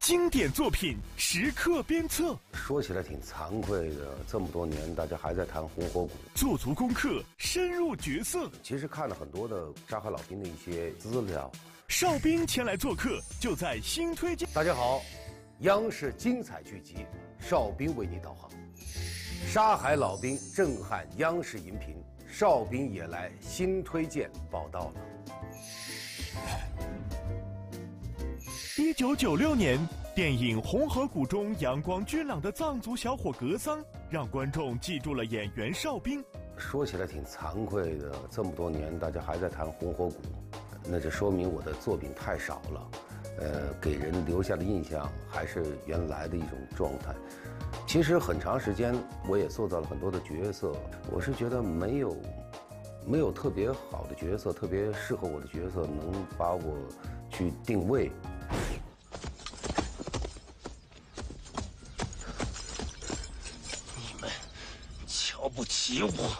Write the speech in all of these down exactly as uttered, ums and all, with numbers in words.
经典作品时刻鞭策。 说起来挺惭愧的，这么多年大家还在谈红火谷， 做足功课，深入角色。 其实看了很多的沙海老兵的一些资料。 邵兵前来做客，就在新推荐。 大家好，央视精彩剧集，邵兵为你导航。沙海老兵震撼央视荧屏，邵兵也来新推荐报道了。 一九九六年，电影《红河谷》中阳光俊朗的藏族小伙格桑，让观众记住了演员邵兵。 说起来挺惭愧的，这么多年大家还在谈红河谷，那就说明我的作品太少了，呃，给人留下的印象还是原来的一种状态。其实很长时间我也塑造了很多的角色，我是觉得没有没有特别好的角色，特别适合我的角色能把我去定位。 你们瞧不起我。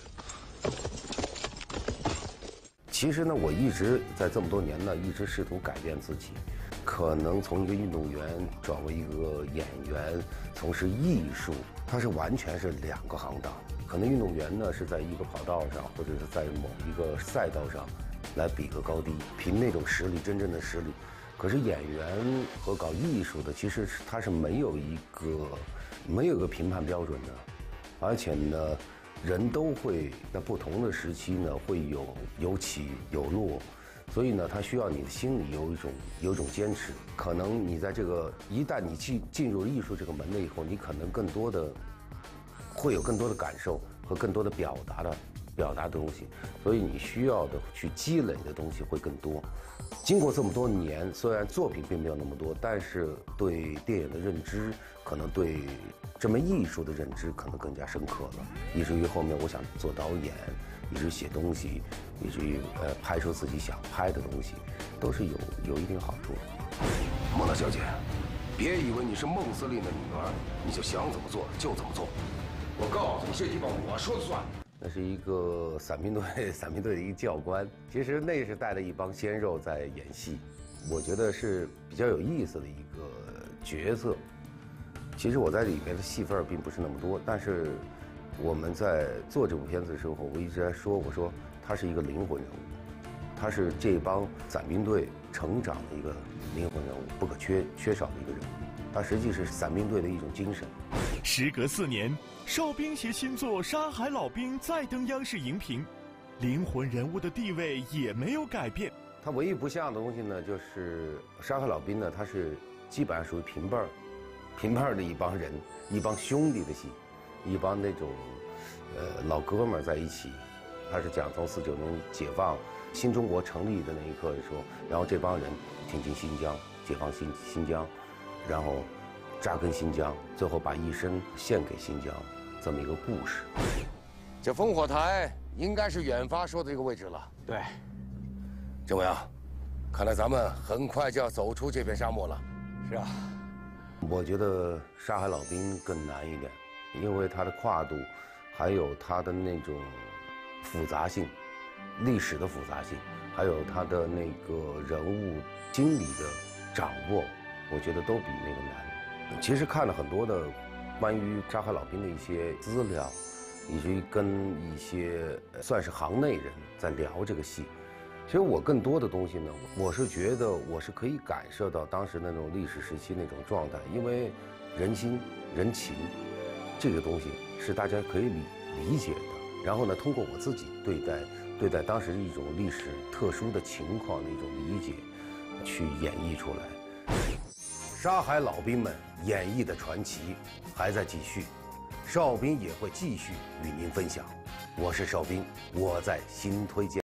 其实呢，我一直在这么多年呢，一直试图改变自己，可能从一个运动员转为一个演员，从事艺术，它是完全是两个行当。可能运动员呢是在一个跑道上，或者是在某一个赛道上来比个高低，凭那种实力，真正的实力。可是演员和搞艺术的，其实是他是没有一个没有一个评判标准的，而且呢，人都会在不同的时期呢会有有起有落，所以呢，他需要你的心里有一种有一种坚持。可能你在这个一旦你进进入艺术这个门了以后，你可能更多的会有更多的感受和更多的表达的表达的东西，所以你需要的去积累的东西会更多。经过这么多年，虽然作品并没有那么多，但是对电影的认知，可能对这门艺术的认知可能更加深刻了，以至于后面我想做导演，以至于写东西，以至于呃拍出自己想拍的东西，都是有有一定好处的。 莫大小姐，别以为你是孟司令的女儿，你就想怎么做就怎么做。我告诉你，这地方我说了算。 那是一个伞兵队伞兵队的一个教官，其实那是带了一帮鲜肉在演戏，我觉得是比较有意思的一个角色。其实我在里面的戏份并不是那么多，但是我们在做这部片子的时候，我一直在说，我说他是一个灵魂人物，他是这帮伞兵队成长的一个灵魂人物，不可缺缺少的一个人物，他实际是伞兵队的一种精神。 时隔四年，邵兵携新作《沙海老兵》再登央视荧屏，灵魂人物的地位也没有改变。 他唯一不像的东西呢，就是沙海老兵呢，他是基本上属于平辈儿、平辈儿的一帮人，一帮兄弟的戏，一帮那种呃老哥们儿在一起。他是讲从四九年解放、新中国成立的那一刻的时候，然后这帮人挺进新疆，解放新新疆，然后扎根新疆，最后把一生献给新疆，这么一个故事。 这烽火台应该是远发说的这个位置了。 对， 郑伟啊，看来咱们很快就要走出这片沙漠了。 是啊， 我觉得沙海老兵更难一点，因为它的跨度，还有它的那种复杂性，历史的复杂性，还有它的那个人物心理的掌握，我觉得都比那个难。其实看了很多的关于沙海老兵的一些资料，以及跟一些算是行内人在聊这个戏。其实我更多的东西呢，我是觉得我是可以感受到当时那种历史时期那种状态，因为人心人情这个东西是大家可以理理解的。然后呢，通过我自己对待对待当时一种历史特殊的情况的一种理解，去演绎出来。沙海老兵们演绎的传奇还在继续，邵兵也会继续与您分享。我是邵兵，我在新推荐。